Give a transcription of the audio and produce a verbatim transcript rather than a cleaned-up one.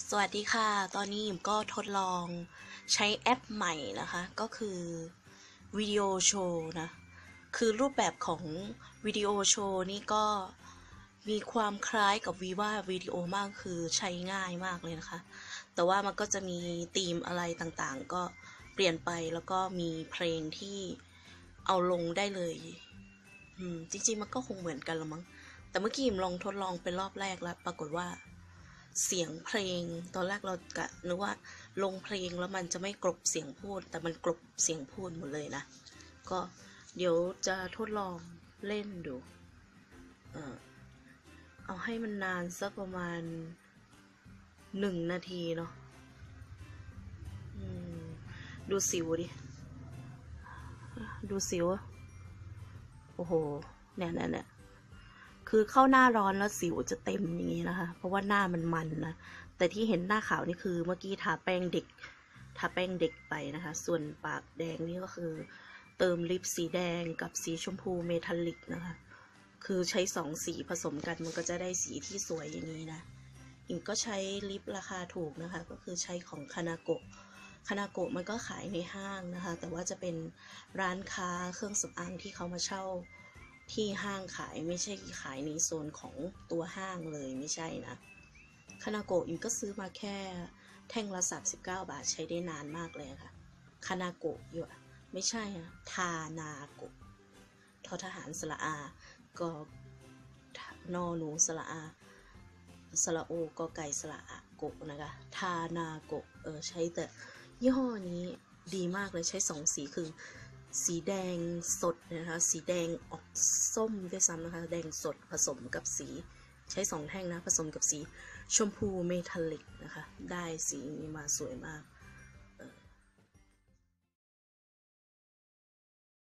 สวัสดีค่ะ ตอนนี้ยิมก็ทดลองใช้แอปใหม่นะคะ ก็คือวิดีโอโชว์นะ คือรูปแบบของวิดีโอโชว์นี่ก็มีความคล้ายกับวีว่าวิดีโอมากคือใช้ง่ายมากเลยนะคะ แต่ว่ามันก็จะมีธีมอะไรต่างๆ ก็เปลี่ยนไปแล้วก็มีเพลงที่เอาลงได้เลย อืม จริงๆ มันก็คงเหมือนกันละมั้ง แต่เมื่อกี้ยิมลองทดลองเป็นรอบแรกแล้ว ปรากฏว่าเสียงเพลงตอนแรกเรากะนึกว่าลงเพลงแล้วมันจะไม่กลบเสียงพูดแต่มันกลบเสียงพูดหมดเลยนะก็เดี๋ยวจะทดลองเล่นดูเออเอาให้มันนานสักประมาณหนึ่งนาทีเนาะดูสิวดิดูสิวโอ้โหเนี่ยเนี่ยเนี่ยคือเข้าหน้าร้อนแล้วสิวจะเต็มอย่างนี้นะคะเพราะว่าหน้ามันมันนะแต่ที่เห็นหน้าขาวนี่คือเมื่อกี้ทาแป้งเด็กทาแป้งเด็กไปนะคะส่วนปากแดงนี่ก็คือเติมลิปสีแดงกับสีชมพูเมทัลลิกนะคะคือใช้สองสีผสมกันมันก็จะได้สีที่สวยอย่างนี้นะอิมก็ใช้ลิปราคาถูกนะคะก็คือใช้ของคานาโกะคานาโกะมันก็ขายในห้างนะคะแต่ว่าจะเป็นร้านค้าเครื่องสำอางที่เขามาเช่าที่ห้างขายไม่ใช่ขายในโซนของตัวห้างเลยไม่ใช่นะคานาโกะอิมก็ซื้อมาแค่แท่งละสามสิบเก้าบาทใช้ได้นานมากเลยค่ะคานาโกะอยู่ไม่ใช่อะทานาโกะทอทหารสระอาก็นอหนูสระอาสระโอก็ไก่สระอาโกะนะคะทานาโกะเออใช้แต่ยี่ห้อนี้ดีมากเลยใช้สองสีคือสีแดงสดนะคะสีแดงออกส้มด้วยซ้ำนะคะแดงสดผสมกับสีใช้สองแท่งนะผสมกับสีชมพูเมทัลลิกนะคะได้สีนี้มาสวยมาก